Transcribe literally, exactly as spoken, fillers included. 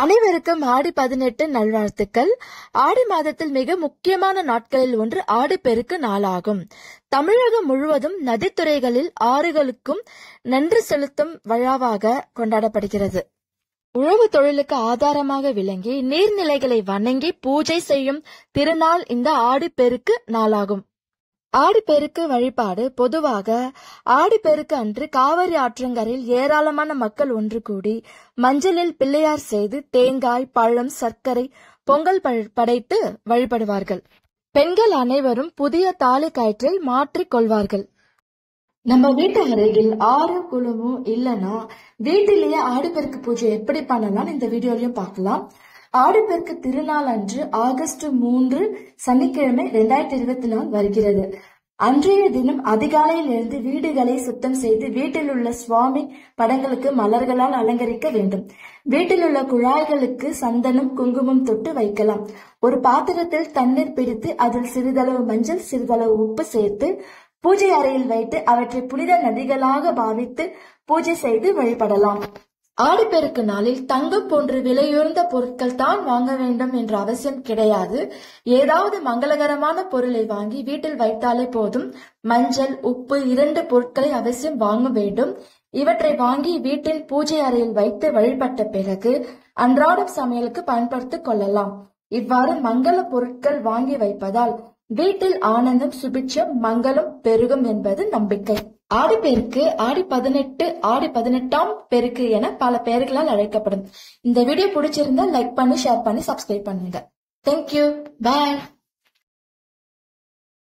அனைவருக்கும் ஆடி பதினெட்டு நல்வாழ்த்துக்கள். ஆடி மாதத்தில் மிக முக்கியமான நாட்களில் ஒன்று ஆடிப்பெருக்கு நாளாகும். தமிழகம் முழுவதும் நதித்துறைகளில் ஆறுகளுக்கும் நன்றி செலுத்தும் விழாவாக கொண்டாடப்படுகிறது. உழவு தொழிலுக்கு ஆதாரமாக விளங்கி நீர்நிலைகளை வணங்கி பூஜை செய்யும் திருநாள் இந்த ஆடிப்பெருக்கு நாளாகும். ஆடிப்பெருக்கு வழிபாடு பொதுவாக ஆடிப்பெருக்கு அன்று காவிரி ஆற்றங்கரையில் ஏராளமான மக்கள் ஒன்று கூடி மஞ்சளில் பிள்ளையார் செய்து தேங்காய், பழம், சர்க்கரை, பொங்கல் படைத்து வழிபடுவார்கள். பெண்கள் அனைவரும் புதிய தாலி கயிற்றில் மாற்றிக் கொள்வார்கள். நம்ம வீட்டு அருகில் ஆறு குளமும் இல்லைன்னா வீட்டிலேயே ஆடிப்பெருக்கு பூஜை எப்படி பண்ணலாம் இந்த வீடியோலயும் பார்க்கலாம். ஆடிப்பெருக்கு திருநாள் அன்று ஆகஸ்ட் மூன்று சனிக்கிழமை இரண்டாயிரத்தி இருபத்தி நாலு வருகிறது. அன்றைய தினம் அதிகாலையில் இருந்து வீடுகளை சுத்தம் செய்து வீட்டில் உள்ள சுவாமி படங்களுக்கு மலர்களால் அலங்கரிக்க வேண்டும். வீட்டில் உள்ள குழாய்களுக்கு சந்தனம், குங்குமம் தொட்டு வைக்கலாம். ஒரு பாத்திரத்தில் தண்ணீர் பிடித்து அதில் சிறிதளவு மஞ்சள், சிறிதளவு உப்பு சேர்த்து பூஜை அறையில் வைத்து அவற்றை புனித நதிகளாக பாவித்து பூஜை செய்து வழிபடலாம். ஆடிப்பெருக்கு நாளில் தங்கம் போன்ற விலையுயர்ந்த பொருட்கள் தான் வாங்க வேண்டும் என்ற அவசியம் கிடையாது. ஏதாவது மங்களகரமான பொருளை வாங்கி வீட்டில் வைத்தாலே போதும். மஞ்சள், உப்பு இரண்டு பொருட்களை அவசியம் வாங்க வேண்டும். இவற்றை வாங்கி வீட்டில் பூஜை அறையில் வைத்து வழிபட்ட பிறகு அன்றாடம் சமையலுக்கு பயன்படுத்திக் கொள்ளலாம். இவ்வாறு மங்கள பொருட்கள் வாங்கி வைப்பதால் வீட்டில் ஆனந்தம், சுபிட்சம், மங்களம் பெருகும் என்பது நம்பிக்கை. ஆடிப்பெருக்கு ஆடி பதினெட்டு, ஆடி பதினெட்டாம் பெருக்கு என பல பெயர்களால் அழைக்கப்படும். இந்த வீடியோ பிடிச்சிருந்தா லைக் பண்ணி, ஷேர் பண்ணி, சப்ஸ்கிரைப் பண்ணுங்க. தேங்க்யூ, பாய்.